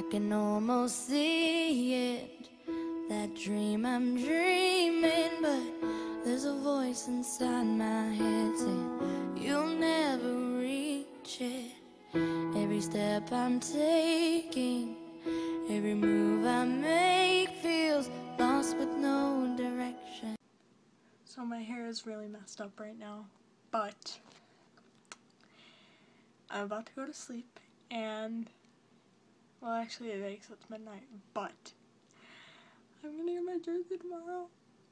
can almost see it, that dream I'm dreaming, but there's a voice inside my head saying you'll never reach it. Every step I'm taking, every move I make feels lost with no direction. So my hair is really messed up right now, but I'm about to go to sleep, and well, actually it is, it's midnight, but I'm gonna get my jersey tomorrow.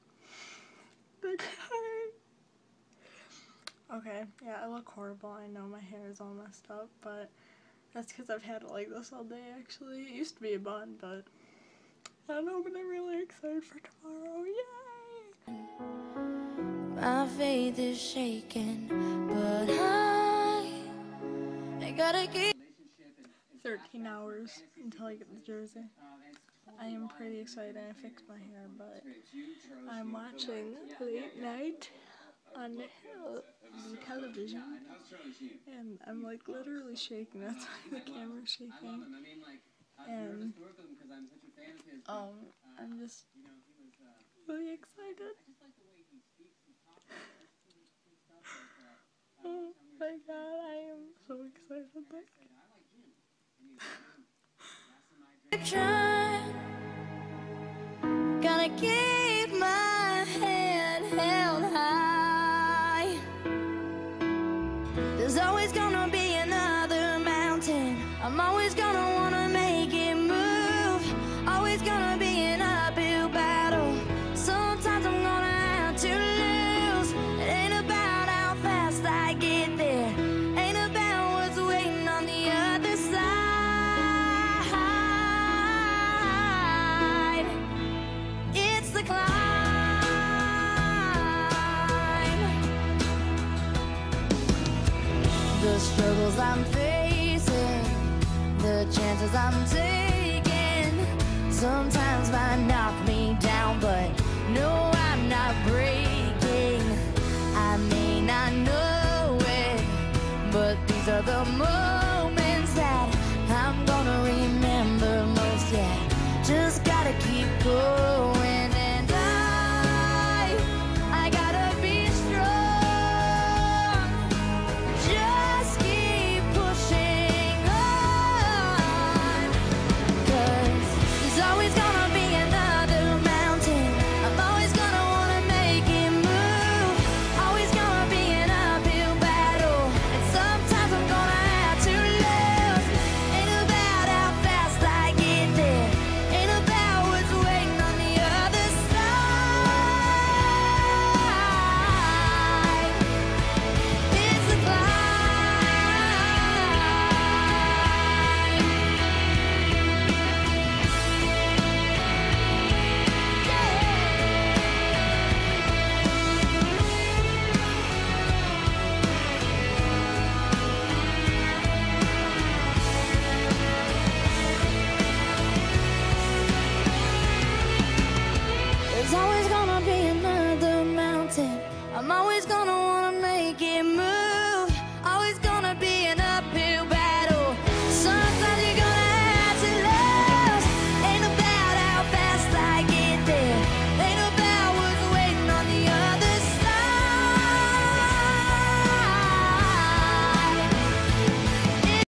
Okay, yeah, I look horrible. I know my hair is all messed up, but that's because I've had it like this all day, actually. It used to be a bun, but I don't know, but I'm really excited for tomorrow. Yay! My faith is shaking, but I gotta keep 13 hours until I get the jersey. I am pretty excited. I fixed my hair, but I'm watching late night on the television, and I'm like literally shaking. That's why the camera's shaking. And I'm just really excited. Oh my god, I am so excited. trying, gotta keep my head held high. There's always gonna be another mountain. I'm always gonna wanna make it move. Always gonna be an uphill battle. Sometimes I'm gonna have to lose. It ain't about how fast I get there, ain't about what's waiting on the other side. It's the climb. The struggles I'm facing, the chances I'm taking, sometimes might knock me down, but no, I'm not breaking. I may not know it, but these are the moments that I'm gonna remember most. Yeah, just gotta keep going, and I gotta be strong. Just keep pushing on, 'cause there's always gonna be another mountain. I'm always gonna wanna make it move. Always gonna be an uphill battle, and sometimes I'm gonna have to lose. Ain't about how fast I get there, ain't about what's waiting on the other side. It's the climb. There's always gonna be another mountain. I'm always gonna wanna make it move.